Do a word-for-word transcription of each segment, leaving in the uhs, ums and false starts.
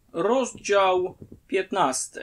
Rozdział piętnasty.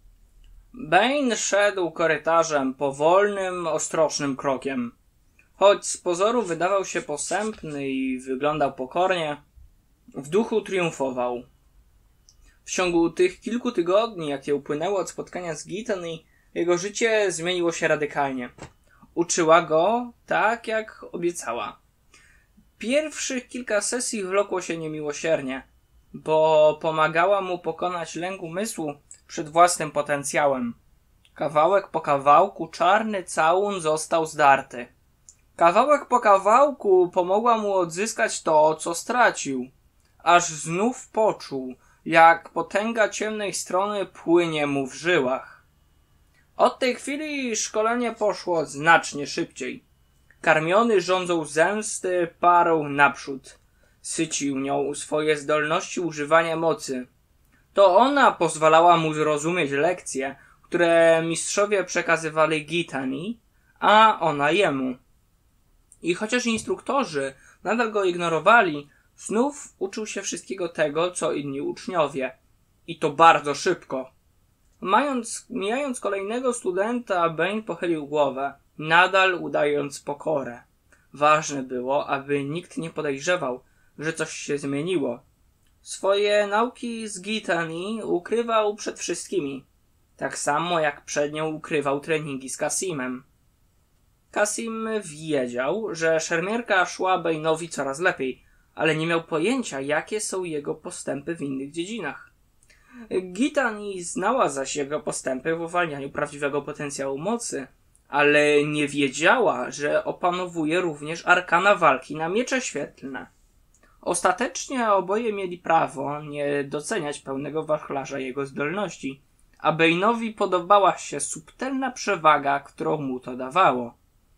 Bane szedł korytarzem powolnym, ostrożnym krokiem. Choć z pozoru wydawał się posępny i wyglądał pokornie, w duchu triumfował. W ciągu tych kilku tygodni, jakie upłynęły od spotkania z Gitany, jego życie zmieniło się radykalnie. Uczyła go tak, jak obiecała. Pierwszych kilka sesji wlokło się niemiłosiernie, bo pomagała mu pokonać lęk umysłu przed własnym potencjałem. Kawałek po kawałku czarny całun został zdarty. Kawałek po kawałku pomogła mu odzyskać to, co stracił. Aż znów poczuł, jak potęga ciemnej strony płynie mu w żyłach. Od tej chwili szkolenie poszło znacznie szybciej. Karmiony żądzą zemsty parł naprzód. Sycił nią swoje zdolności używania mocy. To ona pozwalała mu zrozumieć lekcje, które mistrzowie przekazywali Gitani, a ona jemu. I chociaż instruktorzy nadal go ignorowali, znów uczył się wszystkiego tego, co inni uczniowie. I to bardzo szybko. Mając, mijając kolejnego studenta, Bane pochylił głowę, nadal udając pokorę. Ważne było, aby nikt nie podejrzewał, że coś się zmieniło. Swoje nauki z Gitani ukrywał przed wszystkimi, tak samo jak przed nią ukrywał treningi z Kasimem. Kasim wiedział, że szermierka szła Bane'owi coraz lepiej, ale nie miał pojęcia, jakie są jego postępy w innych dziedzinach. Gitani znała zaś jego postępy w uwalnianiu prawdziwego potencjału mocy, ale nie wiedziała, że opanowuje również arkana walki na miecze świetlne. Ostatecznie oboje mieli prawo nie doceniać pełnego wachlarza jego zdolności, a Bane'owi podobała się subtelna przewaga, którą mu to dawało.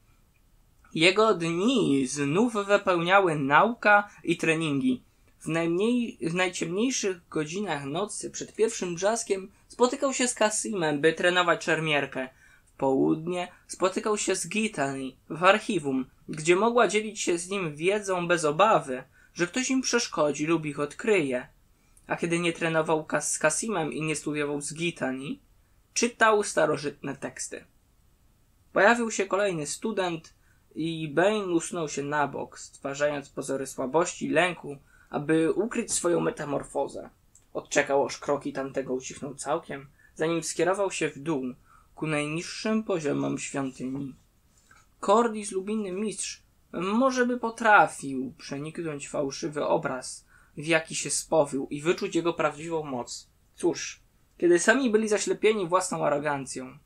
Jego dni znów wypełniały nauka i treningi. W, najmniej, w najciemniejszych godzinach nocy przed pierwszym brzaskiem spotykał się z Kasimem, by trenować szermierkę. W południe spotykał się z Gitany w archiwum, gdzie mogła dzielić się z nim wiedzą bez obawy, że ktoś im przeszkodzi lub ich odkryje. A kiedy nie trenował kas- z Kasimem i nie studiował z Gitany, czytał starożytne teksty. Pojawił się kolejny student i Bane usunął się na bok, stwarzając pozory słabości i lęku, aby ukryć swoją metamorfozę. Odczekał, aż kroki tamtego ucichną całkiem, zanim skierował się w dół, ku najniższym poziomom świątyni. Cordis lub inny mistrz może by potrafił przeniknąć fałszywy obraz, w jaki się spowił, i wyczuć jego prawdziwą moc. Cóż, kiedy sami byli zaślepieni własną arogancją.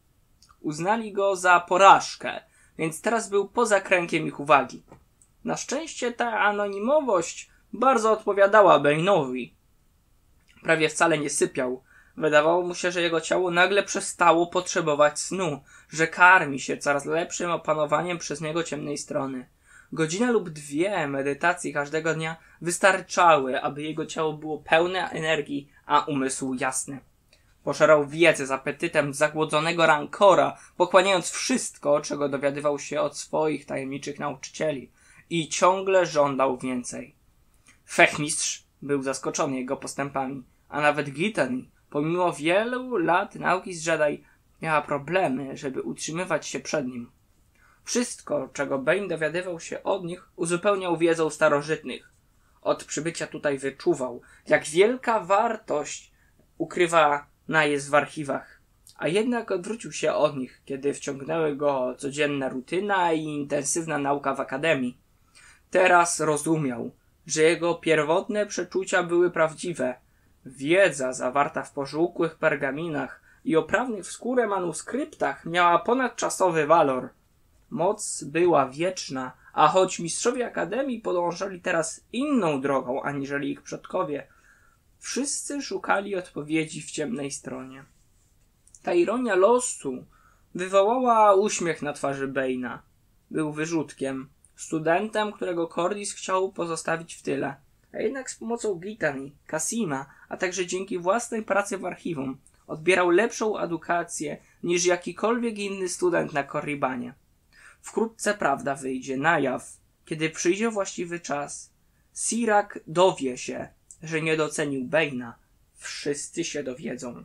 Uznali go za porażkę, więc teraz był poza kręgiem ich uwagi. Na szczęście ta anonimowość bardzo odpowiadała Bane'owi. Prawie wcale nie sypiał. Wydawało mu się, że jego ciało nagle przestało potrzebować snu, że karmi się coraz lepszym opanowaniem przez niego ciemnej strony. Godzina lub dwie medytacji każdego dnia wystarczały, aby jego ciało było pełne energii, a umysł jasny. Pożerał wiedzę z apetytem zagłodzonego rankora, pochłaniając wszystko, czego dowiadywał się od swoich tajemniczych nauczycieli, i ciągle żądał więcej. Fechmistrz był zaskoczony jego postępami, a nawet Gitany, pomimo wielu lat nauki z Jedi, miała problemy, żeby utrzymywać się przed nim. Wszystko, czego Bane dowiadywał się od nich, uzupełniał wiedzą starożytnych. Od przybycia tutaj wyczuwał, jak wielka wartość ukrywa jest w archiwach, a jednak odwrócił się od nich, kiedy wciągnęły go codzienna rutyna i intensywna nauka w akademii. Teraz rozumiał, że jego pierwotne przeczucia były prawdziwe. Wiedza zawarta w pożółkłych pergaminach i oprawnych w skórę manuskryptach miała ponadczasowy walor. Moc była wieczna, a choć mistrzowie akademii podążali teraz inną drogą aniżeli ich przodkowie, wszyscy szukali odpowiedzi w ciemnej stronie. Ta ironia losu wywołała uśmiech na twarzy Bane'a. Był wyrzutkiem, studentem, którego Cordis chciał pozostawić w tyle, a jednak z pomocą Gitany, Kasima, a także dzięki własnej pracy w archiwum odbierał lepszą edukację niż jakikolwiek inny student na Korribanie. Wkrótce prawda wyjdzie na jaw, kiedy przyjdzie właściwy czas. Sirak dowie się, że nie docenił Bane'a Wszyscy się dowiedzą.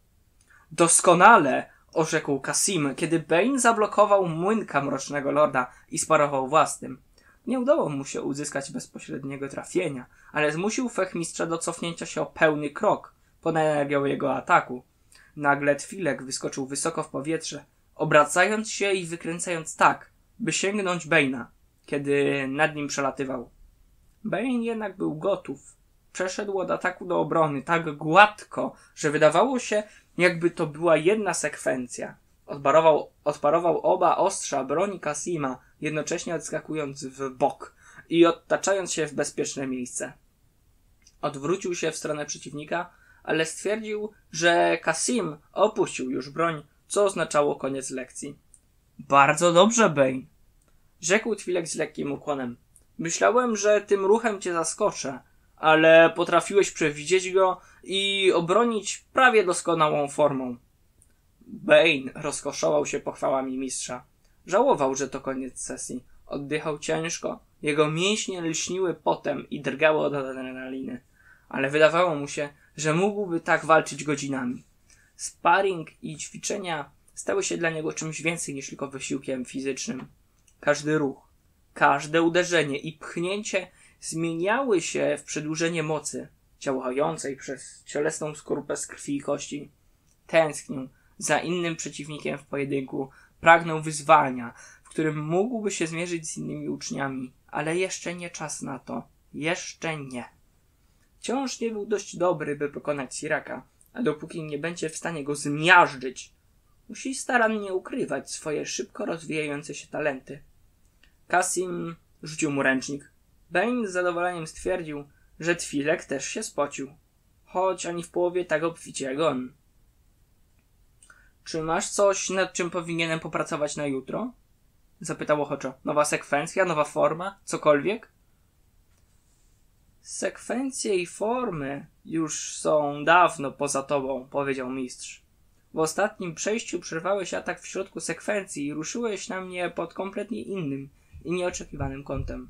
Doskonale, orzekł Kasim, kiedy Bane zablokował młynka Mrocznego Lorda i sparował własnym. Nie udało mu się uzyskać bezpośredniego trafienia, ale zmusił Fechmistrza do cofnięcia się o pełny krok pod energią jego ataku. Nagle Twi'lek wyskoczył wysoko w powietrze, obracając się i wykręcając tak, by sięgnąć Bane'a, kiedy nad nim przelatywał. Bane jednak był gotów. Przeszedł od ataku do obrony tak gładko, że wydawało się, jakby to była jedna sekwencja. Odparował, odparował oba ostrza broni Kasima, jednocześnie odskakując w bok i odtaczając się w bezpieczne miejsce. Odwrócił się w stronę przeciwnika, ale stwierdził, że Kasim opuścił już broń, co oznaczało koniec lekcji. Bardzo dobrze, Bane, rzekł Twi'lek z lekkim ukłonem. Myślałem, że tym ruchem cię zaskoczę, ale potrafiłeś przewidzieć go i obronić prawie doskonałą formą. Bane rozkoszował się pochwałami mistrza. Żałował, że to koniec sesji. Oddychał ciężko, jego mięśnie lśniły potem i drgały od adrenaliny, ale wydawało mu się, że mógłby tak walczyć godzinami. Sparring i ćwiczenia stały się dla niego czymś więcej niż tylko wysiłkiem fizycznym. Każdy ruch, każde uderzenie i pchnięcie zmieniały się w przedłużenie mocy, działającej przez cielesną skorupę z krwi i kości. Tęsknił za innym przeciwnikiem w pojedynku, pragnął wyzwania, w którym mógłby się zmierzyć z innymi uczniami, ale jeszcze nie czas na to. Jeszcze nie. Wciąż nie był dość dobry, by pokonać Siraka, a dopóki nie będzie w stanie go zmiażdżyć, musi starannie ukrywać swoje szybko rozwijające się talenty. Kasim rzucił mu ręcznik. Bane z zadowoleniem stwierdził, że Twi'lek też się spocił, choć ani w połowie tak obficie jak on. Czy masz coś, nad czym powinienem popracować na jutro? Zapytał ochoczo. Nowa sekwencja, nowa forma, cokolwiek? Sekwencje i formy już są dawno poza tobą, powiedział mistrz. W ostatnim przejściu przerwałeś atak w środku sekwencji i ruszyłeś na mnie pod kompletnie innym i nieoczekiwanym kątem.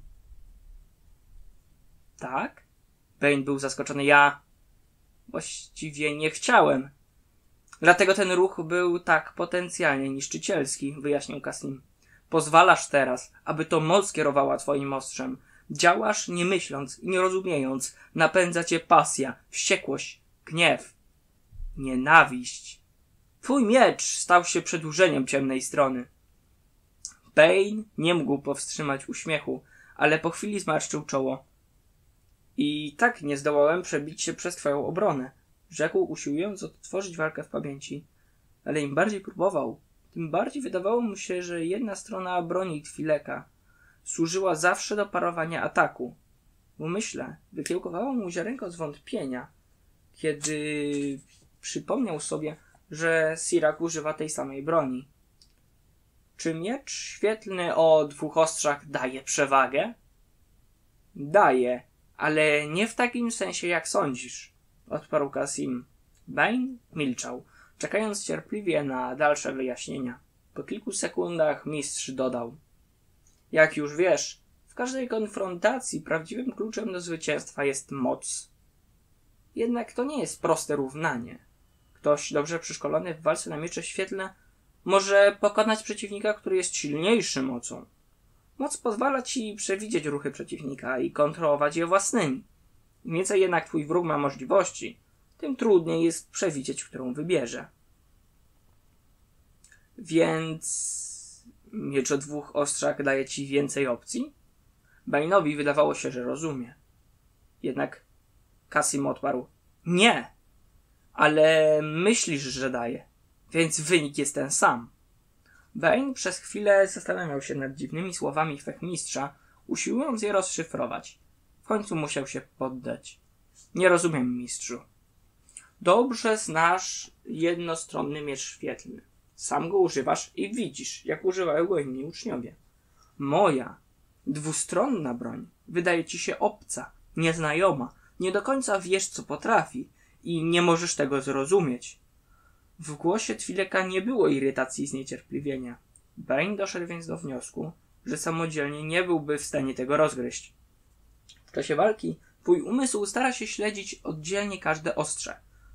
Tak? Bane był zaskoczony. Ja właściwie nie chciałem. Dlatego ten ruch był tak potencjalnie niszczycielski, wyjaśnił Kasim. Pozwalasz teraz, aby to moc kierowała twoim ostrzem. Działasz nie myśląc i nie rozumiejąc. Napędza cię pasja, wściekłość, gniew, nienawiść. Twój miecz stał się przedłużeniem ciemnej strony. Bane nie mógł powstrzymać uśmiechu, ale po chwili zmarszczył czoło. I tak nie zdołałem przebić się przez twoją obronę, rzekł, usiłując odtworzyć walkę w pamięci. Ale im bardziej próbował, tym bardziej wydawało mu się, że jedna strona broni Twi'leka służyła zawsze do parowania ataku. W umyśle wykiełkowało mu ziarenko zwątpienia, kiedy przypomniał sobie, że Sirak używa tej samej broni. Czy miecz świetlny o dwóch ostrzach daje przewagę? Daje, ale nie w takim sensie, jak sądzisz, odparł Kasim. Bane milczał, czekając cierpliwie na dalsze wyjaśnienia. Po kilku sekundach mistrz dodał. Jak już wiesz, w każdej konfrontacji prawdziwym kluczem do zwycięstwa jest moc. Jednak to nie jest proste równanie. Ktoś dobrze przeszkolony w walce na miecze świetlne może pokonać przeciwnika, który jest silniejszy mocą. Moc pozwala ci przewidzieć ruchy przeciwnika i kontrolować je własnymi. Im więcej jednak twój wróg ma możliwości, tym trudniej jest przewidzieć, którą wybierze. Więc miecz o dwóch ostrzach daje ci więcej opcji? Bane'owi wydawało się, że rozumie. Jednak Kasim odparł. Nie! Ale myślisz, że daje. Więc wynik jest ten sam. Bane przez chwilę zastanawiał się nad dziwnymi słowami Fechmistrza, usiłując je rozszyfrować. W końcu musiał się poddać. Nie rozumiem, mistrzu. Dobrze znasz jednostronny miecz świetlny. Sam go używasz i widzisz, jak używają go inni uczniowie. Moja dwustronna broń wydaje ci się obca, nieznajoma, nie do końca wiesz, co potrafi i nie możesz tego zrozumieć. W głosie Twi'leka nie było irytacji i zniecierpliwienia. Bane doszedł więc do wniosku, że samodzielnie nie byłby w stanie tego rozgryźć. W czasie walki twój umysł stara się śledzić oddzielnie każde ostrze,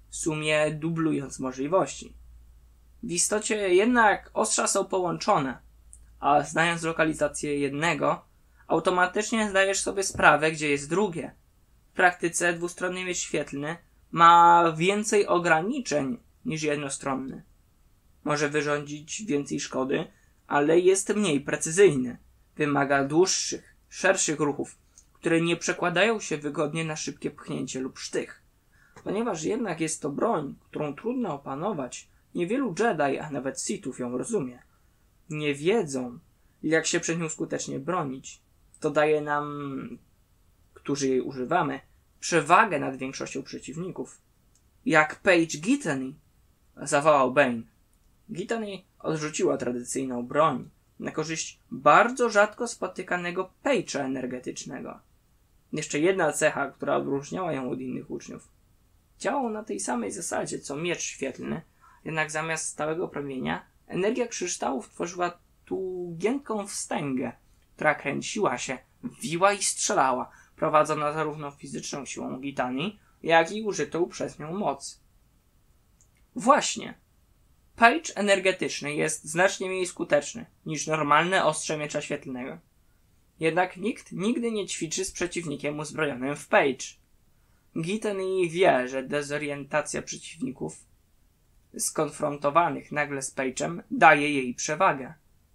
w sumie dublując możliwości. W istocie jednak ostrza są połączone, a znając lokalizację jednego, automatycznie zdajesz sobie sprawę, gdzie jest drugie. W praktyce dwustronny miecz świetlny ma więcej ograniczeń niż jednostronny. Może wyrządzić więcej szkody, ale jest mniej precyzyjny. Wymaga dłuższych, szerszych ruchów, które nie przekładają się wygodnie na szybkie pchnięcie lub sztych. Ponieważ jednak jest to broń, którą trudno opanować, niewielu Jedi, a nawet Sithów ją rozumie. Nie wiedzą, jak się przed nią skutecznie bronić. To daje nam, którzy jej używamy, przewagę nad większością przeciwników. Jak Paige Gittany, zawołał Bane. Gittany odrzuciła tradycyjną broń na korzyść bardzo rzadko spotykanego Page'a energetycznego. Jeszcze jedna cecha, która odróżniała ją od innych uczniów. Działał na tej samej zasadzie, co miecz świetlny, jednak zamiast stałego promienia, energia kryształów tworzyła tu giętką wstęgę, która kręciła się, wiła i strzelała, prowadzona zarówno fizyczną siłą Gittany, jak i użytą przez nią moc. Właśnie. Page energetyczny jest znacznie mniej skuteczny niż normalne ostrze miecza świetlnego. Jednak nikt nigdy nie ćwiczy z przeciwnikiem uzbrojonym w Page. Gittany wie, że dezorientacja przeciwników skonfrontowanych nagle z Page'em daje jej przewagę.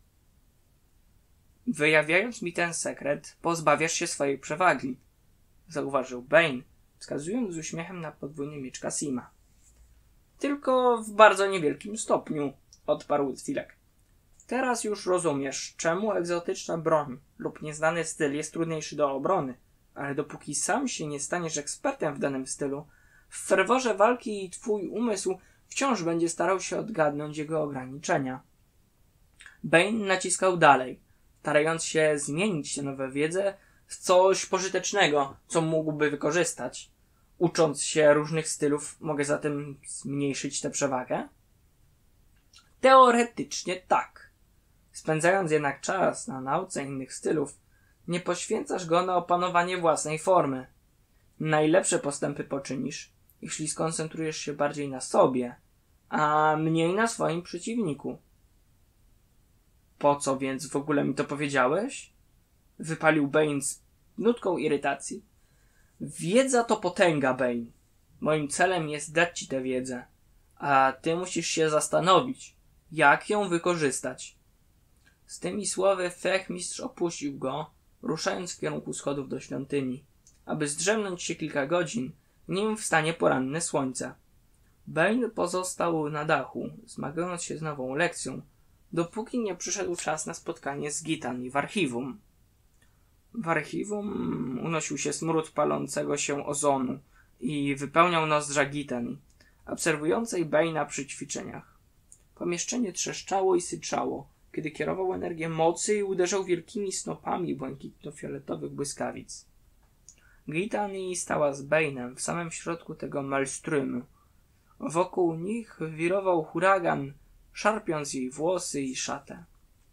Wyjawiając mi ten sekret, pozbawiasz się swojej przewagi, zauważył Bane, wskazując z uśmiechem na podwójny miecz Kasima. Tylko w bardzo niewielkim stopniu, odparł Twi'lek. Teraz już rozumiesz, czemu egzotyczna broń lub nieznany styl jest trudniejszy do obrony, ale dopóki sam się nie staniesz ekspertem w danym stylu, w ferworze walki twój umysł wciąż będzie starał się odgadnąć jego ograniczenia. Bane naciskał dalej, starając się zmienić tę nową wiedzę w coś pożytecznego, co mógłby wykorzystać. Ucząc się różnych stylów, mogę zatem zmniejszyć tę przewagę? Teoretycznie tak. Spędzając jednak czas na nauce innych stylów, nie poświęcasz go na opanowanie własnej formy. Najlepsze postępy poczynisz, jeśli skoncentrujesz się bardziej na sobie, a mniej na swoim przeciwniku. Po co więc w ogóle mi to powiedziałeś? Wypalił Bane z nutką irytacji. Wiedza to potęga, Bane. Moim celem jest dać ci tę wiedzę, a ty musisz się zastanowić, jak ją wykorzystać. Z tymi słowy Wszechmistrz opuścił go, ruszając w kierunku schodów do świątyni, aby zdrzemnąć się kilka godzin, nim wstanie poranne słońce. Bane pozostał na dachu, zmagając się z nową lekcją, dopóki nie przyszedł czas na spotkanie z Gittany w archiwum. W archiwum unosił się smród palącego się ozonu i wypełniał nozdrza Gittany, obserwującej Bane'a przy ćwiczeniach. Pomieszczenie trzeszczało i syczało, kiedy kierował energię mocy i uderzał wielkimi snopami błękitno-fioletowych błyskawic. Gittany stała z Bane'em w samym środku tego maelströmu. Wokół nich wirował huragan, szarpiąc jej włosy i szatę.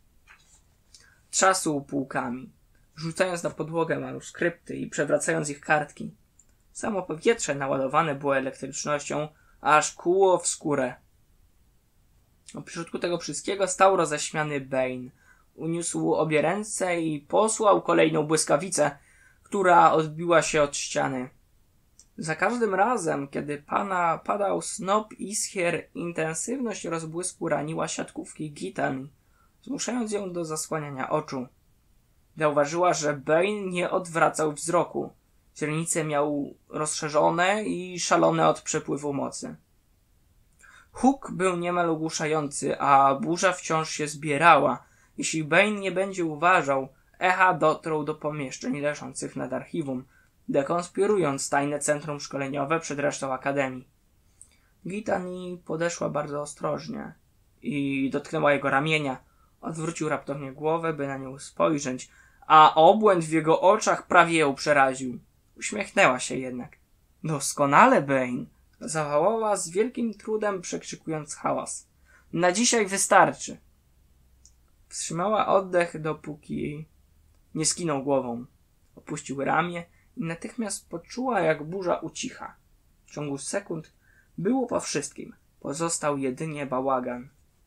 Trzasł półkami, rzucając na podłogę manuskrypty i przewracając ich kartki. Samo powietrze naładowane było elektrycznością, aż kuło w skórę. W środku tego wszystkiego stał roześmiany Bane. Uniósł obie ręce i posłał kolejną błyskawicę, która odbiła się od ściany. Za każdym razem, kiedy pana padał snop iskier, intensywność rozbłysku raniła siatkówki Gittany, zmuszając ją do zasłaniania oczu. Zauważyła, że Bane nie odwracał wzroku. Źrenice miał rozszerzone i szalone od przepływu mocy. Huk był niemal ogłuszający, a burza wciąż się zbierała. Jeśli Bane nie będzie uważał, echa dotrą do pomieszczeń leżących nad archiwum, dekonspirując tajne centrum szkoleniowe przed resztą akademii. Gittany podeszła bardzo ostrożnie i dotknęła jego ramienia. Odwrócił raptownie głowę, by na nią spojrzeć, a obłęd w jego oczach prawie ją przeraził. Uśmiechnęła się jednak. Doskonale, Bane! Zawołała z wielkim trudem, przekrzykując hałas. Na dzisiaj wystarczy. Wstrzymała oddech, dopóki nie skinął głową. Opuścił ramię i natychmiast poczuła, jak burza ucicha. W ciągu sekund Było po wszystkim. Pozostał jedynie bałagan.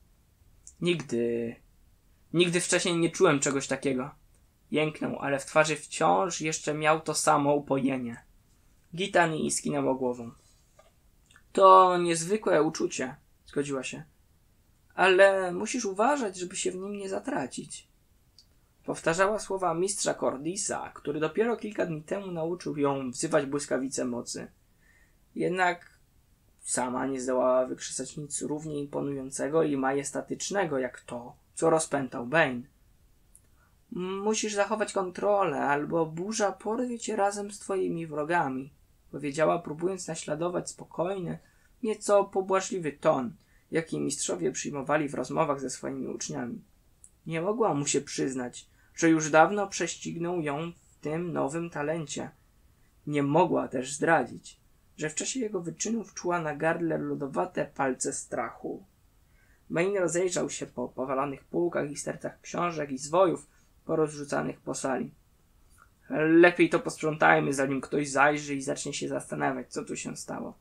Nigdy, nigdy wcześniej nie czułem czegoś takiego. Jęknął, ale w twarzy wciąż jeszcze miał to samo upojenie. Gitani skinęła głową. To niezwykłe uczucie, zgodziła się. Ale musisz uważać, żeby się w nim nie zatracić. Powtarzała słowa mistrza Cordisa, który dopiero kilka dni temu nauczył ją wzywać błyskawice mocy. Jednak sama nie zdołała wykrzesać nic równie imponującego i majestatycznego jak to, co rozpętał Bane. Musisz zachować kontrolę, albo burza porwie cię razem z twoimi wrogami, powiedziała, próbując naśladować spokojny, nieco pobłażliwy ton, jaki mistrzowie przyjmowali w rozmowach ze swoimi uczniami. Nie mogła mu się przyznać, że już dawno prześcignął ją w tym nowym talencie. Nie mogła też zdradzić, że w czasie jego wyczynów czuła na gardle lodowate palce strachu. Bane rozejrzał się po powalonych półkach i stertach książek i zwojów porozrzucanych po sali. Lepiej to posprzątajmy, zanim ktoś zajrzy i zacznie się zastanawiać, co tu się stało.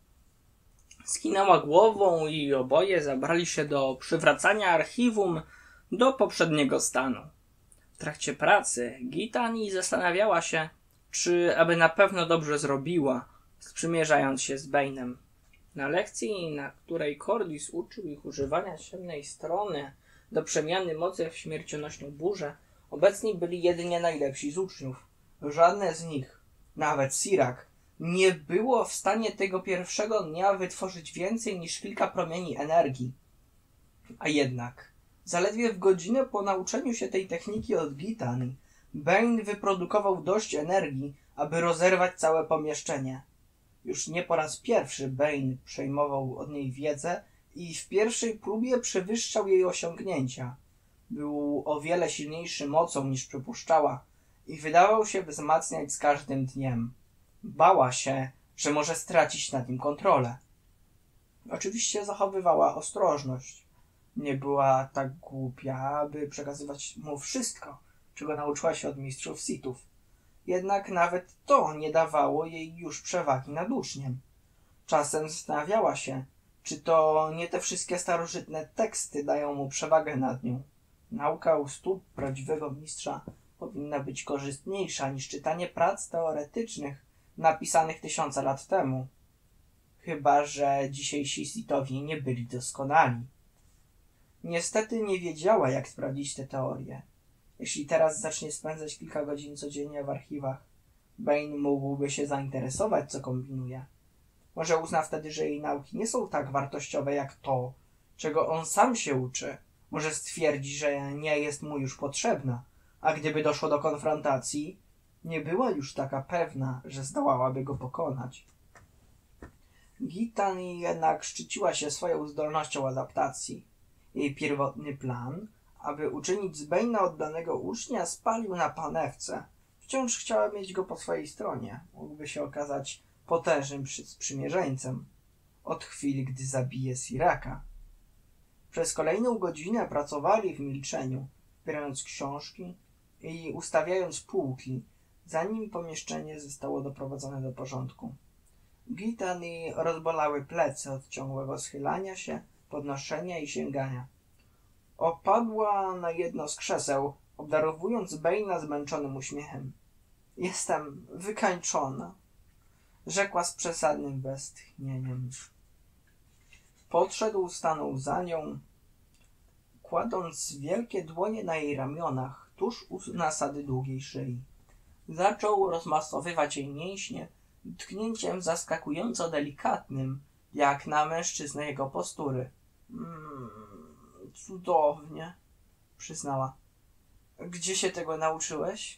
Skinęła głową i oboje zabrali się do przywracania archiwum do poprzedniego stanu. W trakcie pracy Gitani zastanawiała się, czy aby na pewno dobrze zrobiła, sprzymierzając się z Bane'em. Na lekcji, na której Cordis uczył ich używania ciemnej strony do przemiany mocy w śmiercionośną burzę, obecni byli jedynie najlepsi z uczniów. Żadne z nich, nawet Sirak, nie było w stanie tego pierwszego dnia wytworzyć więcej niż kilka promieni energii. A jednak, zaledwie w godzinę po nauczeniu się tej techniki od Gitani, Bane wyprodukował dość energii, aby rozerwać całe pomieszczenie. Już nie po raz pierwszy Bane przejmował od niej wiedzę i w pierwszej próbie przewyższał jej osiągnięcia. Był o wiele silniejszy mocą niż przypuszczała i wydawał się wzmacniać z każdym dniem. Bała się, że może stracić nad nim kontrolę. Oczywiście zachowywała ostrożność. Nie była tak głupia, aby przekazywać mu wszystko, czego nauczyła się od mistrzów Sithów. Jednak nawet to nie dawało jej już przewagi nad uczniem. Czasem zastanawiała się, czy to nie te wszystkie starożytne teksty dają mu przewagę nad nią. Nauka u stóp prawdziwego mistrza powinna być korzystniejsza niż czytanie prac teoretycznych napisanych tysiące lat temu. Chyba że dzisiejsi Sithowie nie byli doskonali. Niestety nie wiedziała, jak sprawdzić te teorie. Jeśli teraz zacznie spędzać kilka godzin codziennie w archiwach, Bane mógłby się zainteresować, co kombinuje. Może uzna wtedy, że jej nauki nie są tak wartościowe jak to, czego on sam się uczy. Może stwierdzi, że nie jest mu już potrzebna, a gdyby doszło do konfrontacji, nie była już taka pewna, że zdołałaby go pokonać. Gitani jednak szczyciła się swoją zdolnością adaptacji. Jej pierwotny plan, aby uczynić z Bane'a oddanego ucznia, spalił na panewce. Wciąż chciała mieć go po swojej stronie. Mógłby się okazać potężnym sprzymierzeńcem. Od chwili, gdy zabije Siraka. Przez kolejną godzinę pracowali w milczeniu, zbierając książki i ustawiając półki, zanim pomieszczenie zostało doprowadzone do porządku. Gitani rozbolały plecy od ciągłego schylania się, podnoszenia i sięgania. Opadła na jedno z krzeseł, obdarowując Bane'a zmęczonym uśmiechem. Jestem wykańczona, rzekła z przesadnym westchnieniem. Podszedł, stanął za nią, kładąc wielkie dłonie na jej ramionach, tuż u nasady długiej szyi. Zaczął rozmasowywać jej mięśnie tknięciem zaskakująco delikatnym, jak na mężczyznę jego postury. Mm, cudownie, przyznała. Gdzie się tego nauczyłeś?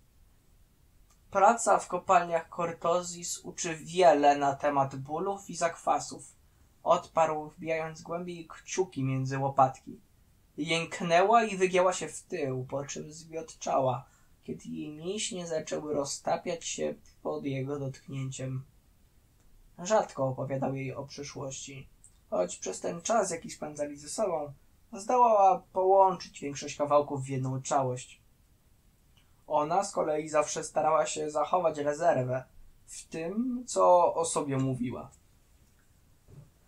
Praca w kopalniach Cortozis uczy wiele na temat bólów i zakwasów. Odparł, wbijając głębiej kciuki między łopatki. Jęknęła i wygięła się w tył, po czym zwiotczała, kiedy jej mięśnie zaczęły roztapiać się pod jego dotknięciem. Rzadko opowiadał jej o przyszłości, choć przez ten czas, jaki spędzali ze sobą, zdołała połączyć większość kawałków w jedną całość. Ona z kolei zawsze starała się zachować rezerwę w tym, co o sobie mówiła.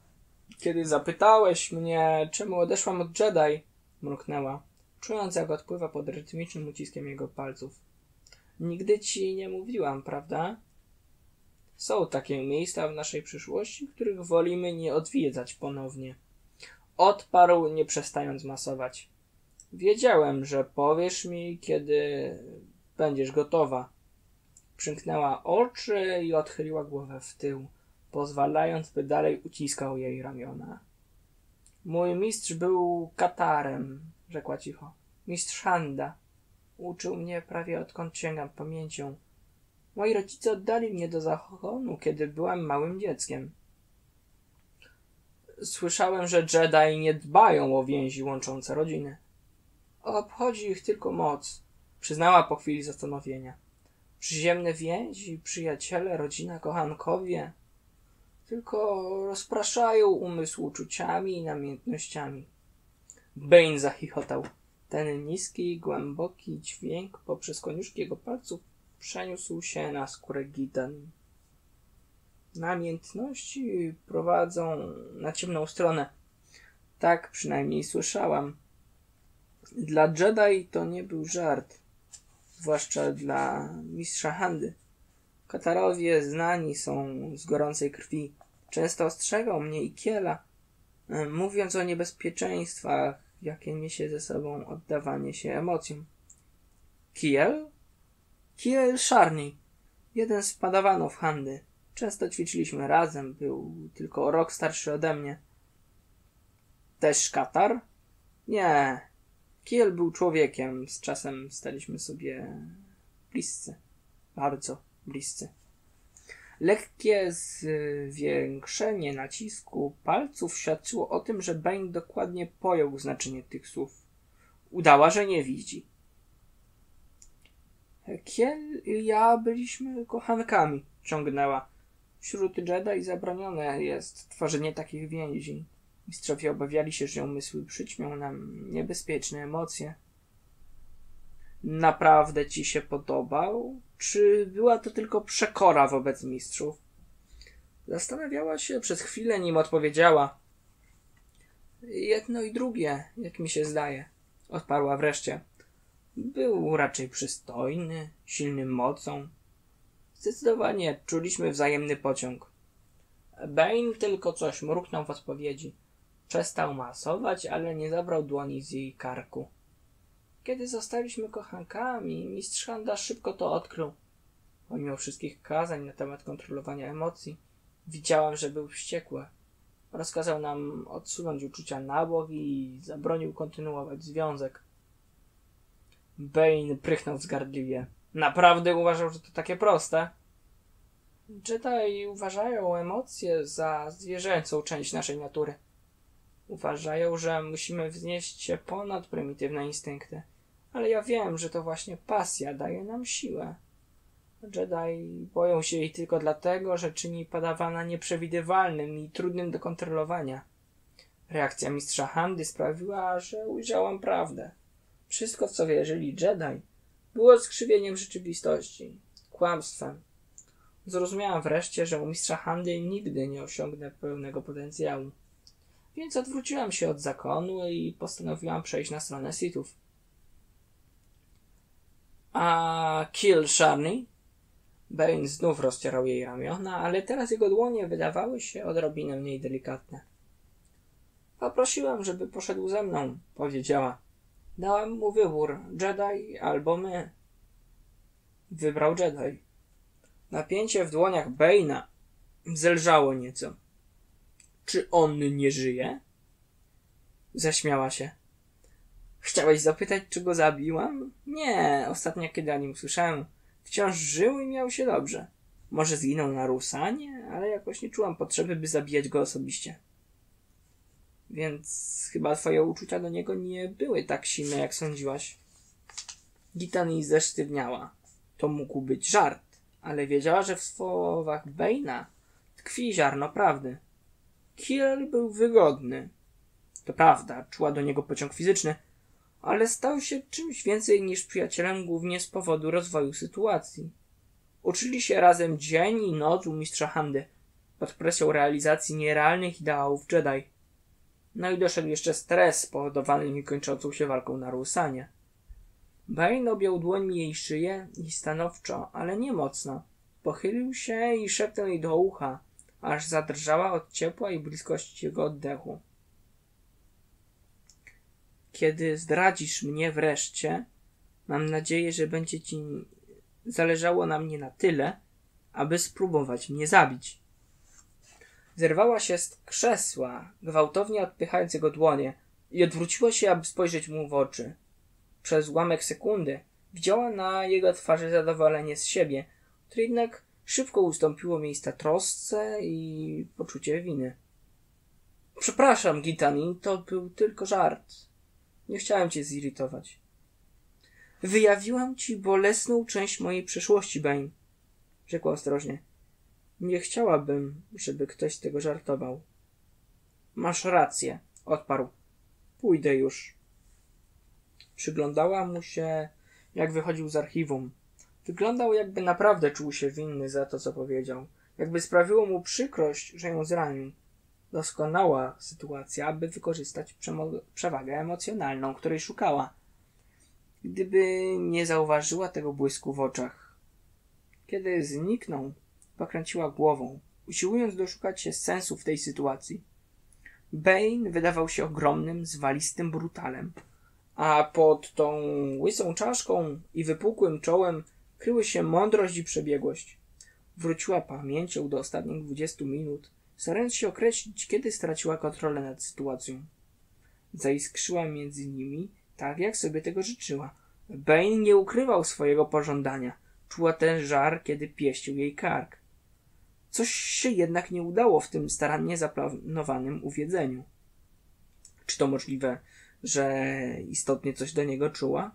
Kiedy zapytałeś mnie, czemu odeszłam od Jedi, mruknęła, czując jak odpływa pod rytmicznym uciskiem jego palców. Nigdy ci nie mówiłam, prawda? Są takie miejsca w naszej przyszłości, których wolimy nie odwiedzać ponownie. Odparł, nie przestając masować. Wiedziałem, że powiesz mi, kiedy będziesz gotowa. Przymknęła oczy i odchyliła głowę w tył, pozwalając, by dalej uciskał jej ramiona. Mój mistrz był Katarem, rzekła cicho. Mistrz Handa. Uczył mnie prawie odkąd sięgam pamięcią. Moi rodzice oddali mnie do zachonu, kiedy byłam małym dzieckiem. Słyszałem, że Jedi nie dbają o więzi łączące rodziny. Obchodzi ich tylko moc, przyznała po chwili zastanowienia. Przyziemne więzi, przyjaciele, rodzina, kochankowie tylko rozpraszają umysł uczuciami i namiętnościami. Bane zachichotał. Ten niski, głęboki dźwięk poprzez koniuszki jego palców przeniósł się na skórę Gitan. Namiętności prowadzą na ciemną stronę. Tak przynajmniej słyszałam. Dla Jedi to nie był żart. Zwłaszcza dla mistrza Handy. Katarowie znani są z gorącej krwi. Często ostrzegał mnie i Kiela, mówiąc o niebezpieczeństwach, jakie niesie ze sobą oddawanie się emocjom. Kiel? Kiel Szarni, jeden z padawanów Handy. Często ćwiczyliśmy razem, był tylko o rok starszy ode mnie. Też Katar? Nie. Kiel był człowiekiem, z czasem staliśmy sobie bliscy. Bardzo bliscy. Lekkie zwiększenie nacisku palców świadczyło o tym, że Bane dokładnie pojął znaczenie tych słów. Udała, że nie widzi. Kiel i ja byliśmy kochankami, ciągnęła. Wśród Jedi zabronione jest tworzenie takich więzi. Mistrzowie obawiali się, że umysły przyćmią nam niebezpieczne emocje. Naprawdę ci się podobał? Czy była to tylko przekora wobec mistrzów? Zastanawiała się przez chwilę, nim odpowiedziała. Jedno i drugie, jak mi się zdaje, odparła wreszcie. Był raczej przystojny, silny mocą. Zdecydowanie czuliśmy wzajemny pociąg. Bane tylko coś mruknął w odpowiedzi. Przestał masować, ale nie zabrał dłoni z jej karku. Kiedy zostaliśmy kochankami, mistrz Handa szybko to odkrył. Pomimo wszystkich kazań na temat kontrolowania emocji, widziałam, że był wściekły. Rozkazał nam odsunąć uczucia na bok i zabronił kontynuować związek. Bane prychnął wzgardliwie. Naprawdę uważał, że to takie proste? Jedi uważają emocje za zwierzęcą część naszej natury. Uważają, że musimy wznieść się ponad prymitywne instynkty. Ale ja wiem, że to właśnie pasja daje nam siłę. Jedi boją się jej tylko dlatego, że czyni padawana nieprzewidywalnym i trudnym do kontrolowania. Reakcja mistrza Handy sprawiła, że ujrzałam prawdę. Wszystko, w co wierzyli Jedi, było skrzywieniem rzeczywistości, kłamstwem. Zrozumiałam wreszcie, że u mistrza Handy nigdy nie osiągnę pełnego potencjału. Więc odwróciłam się od zakonu i postanowiłam przejść na stronę Sithów. A Kill Sharni? Bane znów rozcierał jej ramiona, ale teraz jego dłonie wydawały się odrobinę mniej delikatne. Poprosiłam, żeby poszedł ze mną, powiedziała. Dałam mu wybór, Jedi albo my. Wybrał Jedi. Napięcie w dłoniach Bane'a zelżało nieco. Czy on nie żyje? Zaśmiała się. Chciałeś zapytać, czy go zabiłam? Nie, ostatnio kiedy o nim słyszałem, wciąż żył i miał się dobrze. Może zginął na Rusanie, ale jakoś nie czułam potrzeby, by zabijać go osobiście. Więc chyba twoje uczucia do niego nie były tak silne, jak sądziłaś. Gitani zesztywniała. To mógł być żart, ale wiedziała, że w słowach Bane'a tkwi ziarno prawdy. Kiel był wygodny. To prawda, czuła do niego pociąg fizyczny, ale stał się czymś więcej niż przyjacielem głównie z powodu rozwoju sytuacji. Uczyli się razem dzień i noc u mistrza Handy. pod presją realizacji nierealnych ideałów Jedi. No i doszedł jeszcze stres spowodowany niekończącą się walką na Rusanie. Bane objął dłońmi jej szyję i stanowczo, ale nie mocno, pochylił się i szepnął jej do ucha, aż zadrżała od ciepła i bliskości jego oddechu. Kiedy zdradzisz mnie wreszcie, mam nadzieję, że będzie ci zależało na mnie na tyle, aby spróbować mnie zabić. Zerwała się z krzesła, gwałtownie odpychając jego dłonie, i odwróciła się, aby spojrzeć mu w oczy. Przez ułamek sekundy widziała na jego twarzy zadowolenie z siebie, które jednak szybko ustąpiło miejsca trosce i poczucie winy. Przepraszam, Gitani, to był tylko żart. Nie chciałem cię zirytować. Wyjawiłam ci bolesną część mojej przeszłości, Bane, rzekła ostrożnie. Nie chciałabym, żeby ktoś z tego żartował. Masz rację, odparł. Pójdę już. Przyglądała mu się, jak wychodził z archiwum. Wyglądał, jakby naprawdę czuł się winny za to, co powiedział. Jakby sprawiło mu przykrość, że ją zranił. Doskonała sytuacja, aby wykorzystać przemo- przewagę emocjonalną, której szukała. Gdyby nie zauważyła tego błysku w oczach. Kiedy zniknął, pokręciła głową, usiłując doszukać się sensu w tej sytuacji. Bane wydawał się ogromnym, zwalistym brutalem, a pod tą łysą czaszką i wypukłym czołem kryły się mądrość i przebiegłość. Wróciła pamięcią do ostatnich dwudziestu minut, starając się określić, kiedy straciła kontrolę nad sytuacją. Zaiskrzyła między nimi, tak jak sobie tego życzyła. Bane nie ukrywał swojego pożądania. Czuła ten żar, kiedy pieścił jej kark. Coś się jednak nie udało w tym starannie zaplanowanym uwiedzeniu. Czy to możliwe, że istotnie coś do niego czuła?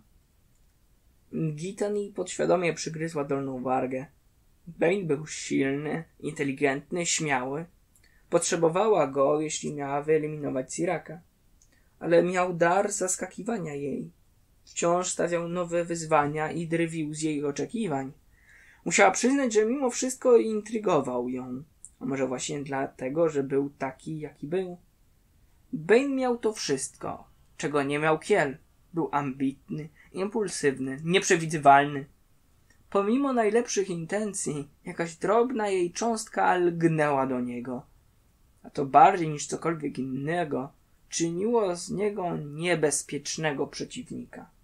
Gitani podświadomie przygryzła dolną wargę. Bane był silny, inteligentny, śmiały. Potrzebowała go, jeśli miała wyeliminować Siraka. Ale miał dar zaskakiwania jej. Wciąż stawiał nowe wyzwania i drwił z jej oczekiwań. Musiała przyznać, że mimo wszystko intrygował ją. A może właśnie dlatego, że był taki, jaki był? Bane miał to wszystko, czego nie miał Kiel. Był ambitny, impulsywny, nieprzewidywalny. Pomimo najlepszych intencji, jakaś drobna jej cząstka lgnęła do niego. A to bardziej niż cokolwiek innego czyniło z niego niebezpiecznego przeciwnika.